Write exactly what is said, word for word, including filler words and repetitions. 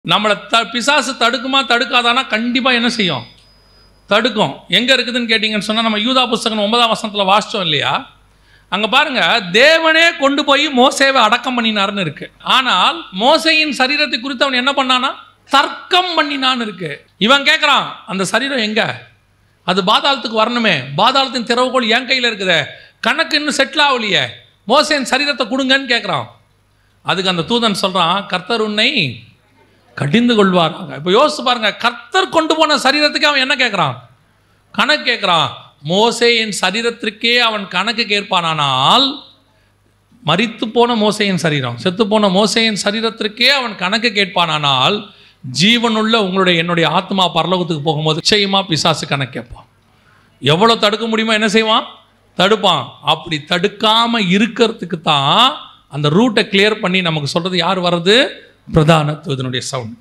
நம்மளை த பிசாசு தடுக்குமா தடுக்காதானா கண்டிப்பாக என்ன செய்யும்? தடுக்கும். எங்கே இருக்குதுன்னு கேட்டிங்கன்னு சொன்னால், நம்ம யூதா புஸ்தகம் ஒன்பதாம் வசனத்தில் வாசித்தோம் இல்லையா? அங்கே பாருங்கள், தேவனே கொண்டு போய் மோசேவை அடக்கம் பண்ணினார்னு இருக்கு. ஆனால் மோசையின் சரீரத்தை குறித்து அவன் என்ன பண்ணானா? தர்க்கம் பண்ணினான்னு இருக்கு. இவன் கேட்குறான், அந்த சரீரம் எங்க? அது பாதாளத்துக்கு வரணுமே, பாதாளத்தின் திறவுகோல் என் கையில் இருக்குதே, கணக்கு இன்னும் செட்டில் ஆகலையே, மோசையின் சரீரத்தை கொடுங்கன்னு கேட்குறான். அதுக்கு அந்த தூதன் சொல்கிறான், கர்த்தர் உன்னை கடிந்து கொள்வாராங்க. இப்போ யோசிச்சு பாருங்க, கர்த்தர் கொண்டு போன சரீரத்துக்கு அவன் என்ன கேட்குறான்? கணக்கு கேட்குறான். மோசேயின் சரீரத்திற்கே அவன் கணக்கு கேட்பானால், மரித்து போன மோசேயின் சரீரம், செத்து போன மோசேயின் சரீரத்திற்கே அவன் கணக்கு கேட்பானால், ஜீவனுள்ள உங்களுடைய என்னுடைய ஆத்மா பரலோகத்துக்கு போகும்போது நிச்சயமாக பிசாசு கணக்கு கேட்பான். எவ்வளோ தடுக்க முடியுமோ என்ன செய்வான்? தடுப்பான். அப்படி தடுக்காமல் இருக்கிறதுக்கு தான் அந்த ரூட்டை கிளியர் பண்ணி நமக்கு சொல்கிறது யார் வர்றது? பிரதான தூதனுடைய சவுண்ட்.